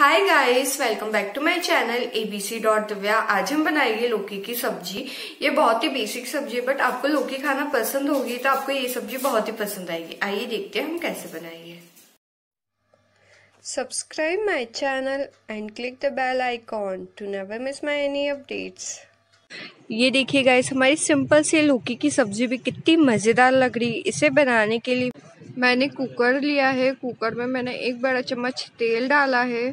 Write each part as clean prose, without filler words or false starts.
Hi guys, welcome back to my channel abc.divya। आज हम बनाएंगे लौकी की सब्जी। ये बहुत ही बेसिक सब्जी है, बट आपको लौकी खाना पसंद होगी तो आपको ये सब्जी बहुत ही पसंद आएगी। आइए देखते हैं हम कैसे बनाएंगे। Subscribe my channel and click the bell icon to never miss my any updates. ये देखिए गाइस, हमारी सिंपल सी लौकी की सब्जी भी कितनी मज़ेदार लग रही है। इसे बनाने के लिए मैंने कुकर लिया है। कुकर में मैंने 1 बड़ा चम्मच तेल डाला है।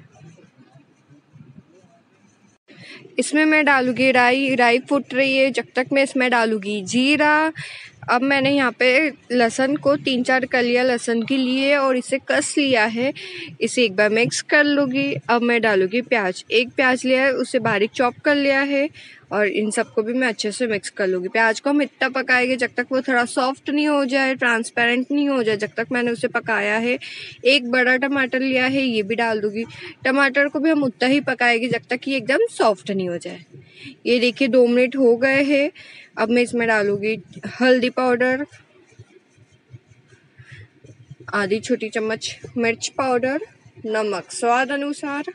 इसमें मैं डालूंगी राई फूट रही है जब तक मैं इसमें डालूंगी जीरा। अब मैंने यहाँ पे लहसुन को 3-4 कलियां लहसुन की ली है और इसे कस लिया है। इसे एक बार मिक्स कर लूँगी। अब मैं डालूंगी प्याज। 1 प्याज लिया है, उसे बारीक चॉप कर लिया है और इन सबको भी मैं अच्छे से मिक्स कर लूँगी। प्याज को हम इतना पकाएंगे जब तक वो थोड़ा सॉफ्ट नहीं हो जाए, ट्रांसपेरेंट नहीं हो जाए, जब तक मैंने उसे पकाया है। 1 बड़ा टमाटर लिया है, ये भी डाल दूँगी। टमाटर को भी हम उतना ही पकाएंगे जब तक कि एकदम सॉफ्ट नहीं हो जाए। ये देखिए 2 मिनट हो गए हैं। अब मैं इसमें डालूंगी हल्दी पाउडर, आधी छोटी चम्मच मिर्च पाउडर, नमक स्वाद अनुसार,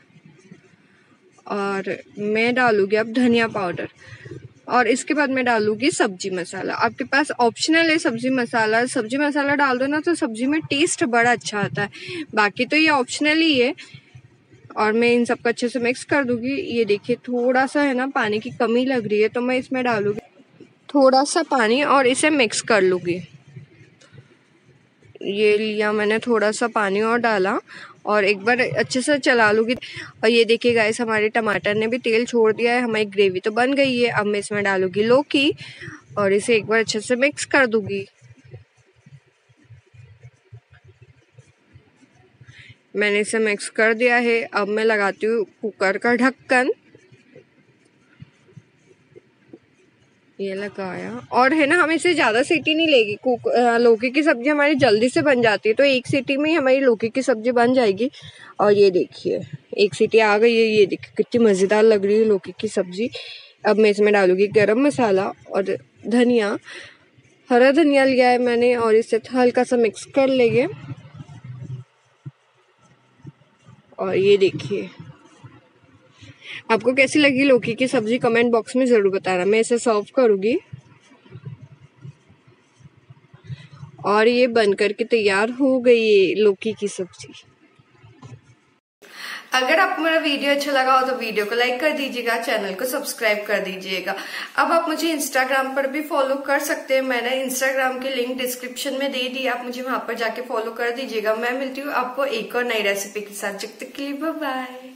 और मैं डालूंगी अब धनिया पाउडर। और इसके बाद मैं डालूंगी सब्जी मसाला। आपके पास ऑप्शनल है सब्जी मसाला। सब्जी मसाला डाल दो ना तो सब्जी में टेस्ट बड़ा अच्छा आता है। बाकी तो ये ऑप्शनल ही है। और मैं इन सबको अच्छे से मिक्स कर दूंगी। ये देखिए थोड़ा सा है ना पानी की कमी लग रही है, तो मैं इसमें डालूंगी थोड़ा सा पानी और इसे मिक्स कर लूँगी। ये लिया मैंने थोड़ा सा पानी और डाला और एक बार अच्छे से चला लूँगी। और ये देखिए गाइस, हमारे टमाटर ने भी तेल छोड़ दिया है, हमारी ग्रेवी तो बन गई है। अब मैं इसमें डालूँगी लौकी और इसे एक बार अच्छे से मिक्स कर दूँगी। मैंने इसे मिक्स कर दिया है। अब मैं लगाती हूँ कुकर का ढक्कन। ये लगाया और है ना, हम इसे ज़्यादा सीटी नहीं लेगी। लौकी की सब्ज़ी हमारी जल्दी से बन जाती है, तो 1 सीटी में ही हमारी लौकी की सब्ज़ी बन जाएगी। और ये देखिए 1 सीटी आ गई है। ये देखिए कितनी मज़ेदार लग रही है लौकी की सब्ज़ी। अब मैं इसमें डालूँगी गरम मसाला और धनिया। हरा धनिया लिया है मैंने और इसे हल्का सा मिक्स कर लेंगे। और ये देखिए आपको कैसी लगी लौकी की सब्जी कमेंट बॉक्स में ज़रूर बताना। मैं इसे सर्व करूँगी और ये बनकर के तैयार हो गई है लौकी की सब्जी। अगर आपको मेरा वीडियो अच्छा लगा हो तो वीडियो को लाइक कर दीजिएगा, चैनल को सब्सक्राइब कर दीजिएगा। अब आप मुझे इंस्टाग्राम पर भी फॉलो कर सकते हैं। मैंने इंस्टाग्राम की लिंक डिस्क्रिप्शन में दे दी, आप मुझे वहां पर जाके फॉलो कर दीजिएगा। मैं मिलती हूँ आपको एक और नई रेसिपी के साथ। जब तक के लिए बाय बाय।